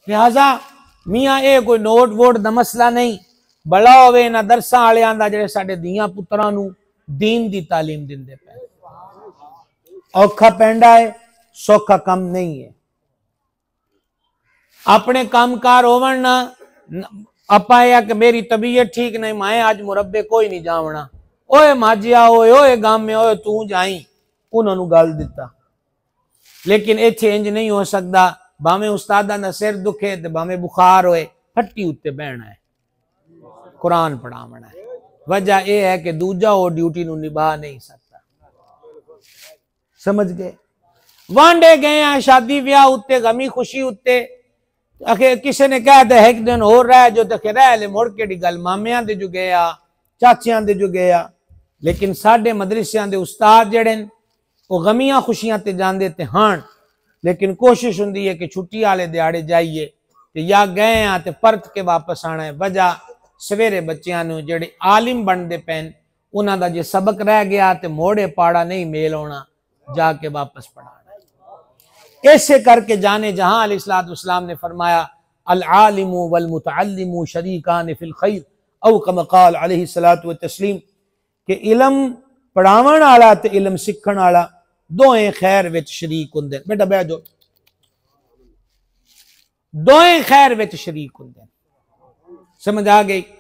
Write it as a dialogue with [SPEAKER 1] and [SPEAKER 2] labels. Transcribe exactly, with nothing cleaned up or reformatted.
[SPEAKER 1] लिहाजा मियाँ ये कोई नोट वोट का मसला नहीं, बड़ा होवे ना दरसा वालियां दा जेड़े साडे धीआं पुत्रां नूं दीन दी तालीम दिंदे पे। औखा पैंडा है, सौखा कम नहीं है। अपने कामकार होवन ना, आपा या कि मेरी तबीयत ठीक नहीं, मैं आज मुरब्बे कोई नहीं जावना, ओए माजिया ओए ओए गांव में ओए तू जाई, उन्होंने गल दिता। लेकिन इत्थे इंज नहीं हो सकता, भावें उस्तादा दा सिर दुखे ते भावें बुखार होए, फट्टी उत्ते बहना है, कुरान पढ़ावना है। वजह यह है कि दूजा वो ड्यूटी नूं निभा नहीं सकता। समझ गए? वांडे गए हैं शादी ब्याह उत्ते, गमी खुशी उत्ते, आखिर किसी ने कहा था एक दिन हो रहा है जो तो रह ले, मुड़ के गल मामियां दे जो गया, चाचियां दे जो गया। लेकिन साडे मदरसियां दे उस्ताद जड़े वो गमियां खुशियां ते जांदे ते हां, लेकिन कोशिश हुंदी है कि छुट्टी वाले दिहाड़े जाइए ते या गए हैं ते परत के वापस आना है। वजह सवेरे बच्चों नूं जेड़े आलिम बनते पैन, उन्हां दा जे सबक रह गया तो मोड़े पाड़ा नहीं मेल होना, जाके वापस पढ़ाना है। ऐसे करके जाने जहां अलैहिस्सलाम ने फरमाया अल आलिमु वल मुतअल्लिमु शरीकान फिल खैर औ कमा क़ाल अलैहिस्सलातु व तस्लीम, कि इलम पढ़ावन वाला ते इलम सीखण वाला दोएं खैर विच शरीक हुंदे। बेटा बैठ जाओ, दोएं खैर विच शरीक हुंदे। समझ आ गई?